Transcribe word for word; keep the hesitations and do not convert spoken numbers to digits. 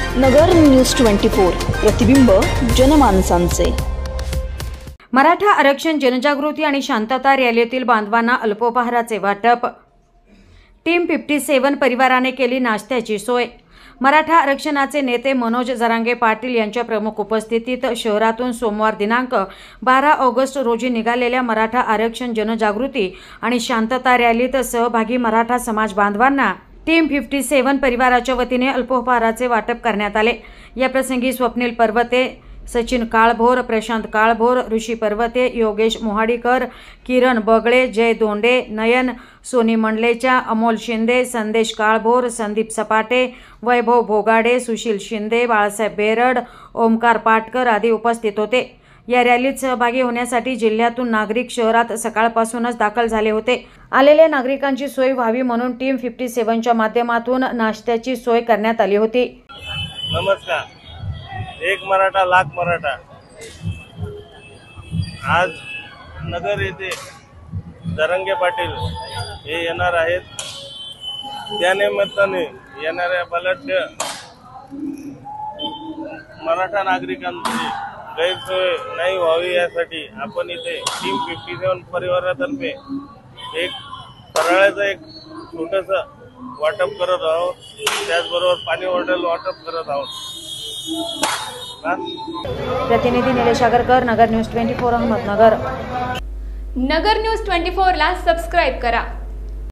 नगर news twenty four, प्रतिबिंब जनमानसांचे। मराठा आरक्षण जनजागृती आणि शांतता रॅलीतील बांधवांना अल्पोपहाराचे वाटप। टीम सत्तावन्न परिवाराने केली नाश्त्याची सोय। मराठा आरक्षणाचे नेते मनोज जरांगे पाटील यांच्या प्रमुख उपस्थितीत शहरातून सोमवार दिनांक बारा ऑगस्ट रोजी निघालेल्या मराठा आरक्षण जनजागृती आणि शांतता रॅलीत सहभागी मराठा समाज बांधवांना टीम सत्तावन्न परिवाराच्या वतीने अल्पोपहाराचे वाटप करण्यात आले। या प्रसंगी स्वप्नील पर्वते, सचिन काळभोर, प्रशांत काळभोर, ऋषी पर्वते, योगेश मोहाडीकर, किरण बगळे, जय दोंडे, नयन सोनी मंडलेचा, अमोल शिंदे, संदेश काळभोर, संदीप सपाटे, वैभव भोगाडे, सुशील शिंदे, बाळासाहेब बेरड, ओमकार पाटकर आदी उपस्थित होते। या रॅलीत सहभागी होण्यासाठी जिल्ह्यातून नागरिक शहरात सकाळपासूनच दाखल झाले होते। आलेल्या नागरिकांची सोय व्हावी म्हणून टीम सत्तावन्न च्या माध्यमातून नाश्त्याची सोय करण्यात आली होती। नमस्कार। एक मराठा लाख मराठा आज नगर येथे जरांगे पाटील हे येणार आहेत। त्या निमित्ताने येणाऱ्या बलाढ्य मराठा नागरिकांची गैरसोय नाही व्हावी यासाठी आपण इथे टीम सत्तावन्न परिवारातर्फे एक फराळाचं एक छोटंसं वाटप करत आहोत। त्याचबरोबर पाणी बॉटल वाटप करत आहोत। प्रतिनिधी Nilesh Agarkar, Nagar news twenty four, Ahmednagar. Nagar news twenty four ला सबस्क्राइब करा।